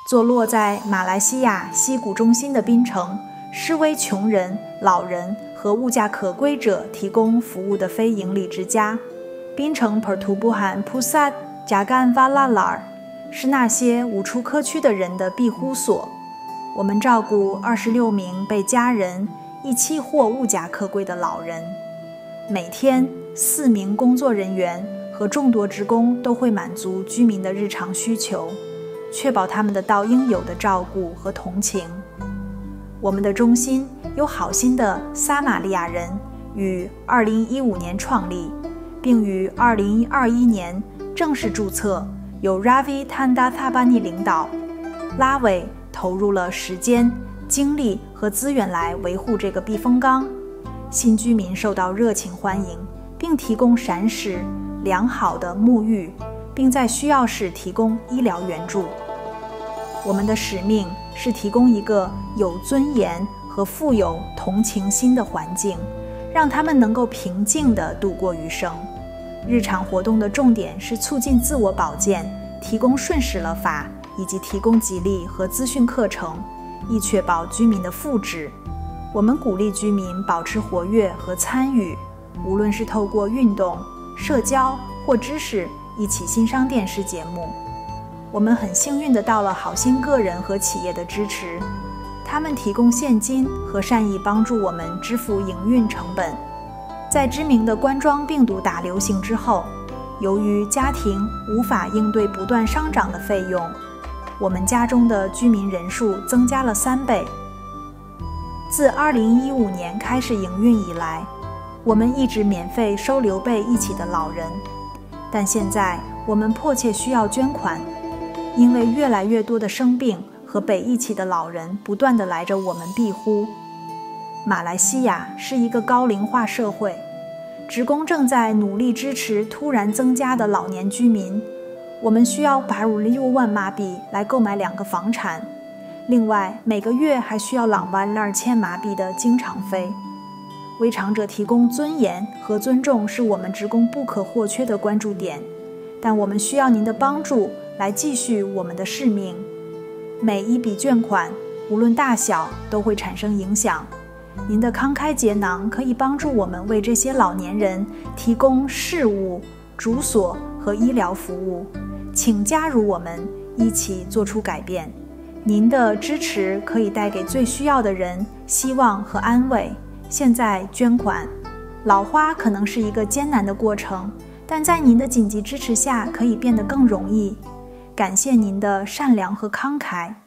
坐落在马来西亚西谷中心的槟城，是为穷人、老人和物价可归者提供服务的非营利之家。槟城 Pertubuhan Pusat Jagaan Vallalar 是那些无处可去的人的庇护所。我们照顾26名被家人遗弃或物价可归的老人。每天4名工作人员和众多职工都会满足居民的日常需求，确保他们得到应有的照顾和同情。我们的中心由好心的撒玛利亚人于2015年创立，并于2021年正式注册，由 Ravi Tandathabani 领导。拉维投入了时间、精力和资源来维护这个避风港。新居民受到热情欢迎，并提供膳食、良好的沐浴，并在需要时提供医疗援助。我们的使命是提供一个有尊严和富有同情心的环境，让他们能够平静地度过余生。日常活动的重点是促进自我保健，提供顺势了法，以及提供激励和资讯课程，以确保居民的福祉。我们鼓励居民保持活跃和参与，无论是透过运动、社交或知识一起欣赏电视节目。我们很幸运地到了好心个人和企业的支持，他们提供现金和善意帮助我们支付营运成本。在知名的冠状病毒大流行之后，由于家庭无法应对不断上涨的费用，我们家中的居民人数增加了3倍。自2015年开始营运以来，我们一直免费收留被遗弃的老人，但现在我们迫切需要捐款，因为越来越多的生病和被遗弃的老人不断地来着我们庇护。马来西亚是一个高龄化社会，职工正在努力支持突然增加的老年居民。我们需要86万马币来购买2个房产，另外每个月还需要22000马币的经常费。为长者提供尊严和尊重是我们职工不可或缺的关注点，但我们需要您的帮助来继续我们的使命。每一笔捐款，无论大小，都会产生影响。您的慷慨解囊可以帮助我们为这些老年人提供食物、住所和医疗服务。请加入我们，一起做出改变。您的支持可以带给最需要的人希望和安慰。现在捐款。老花可能是一个艰难的过程，但在您的紧急支持下可以变得更容易。感谢您的善良和慷慨。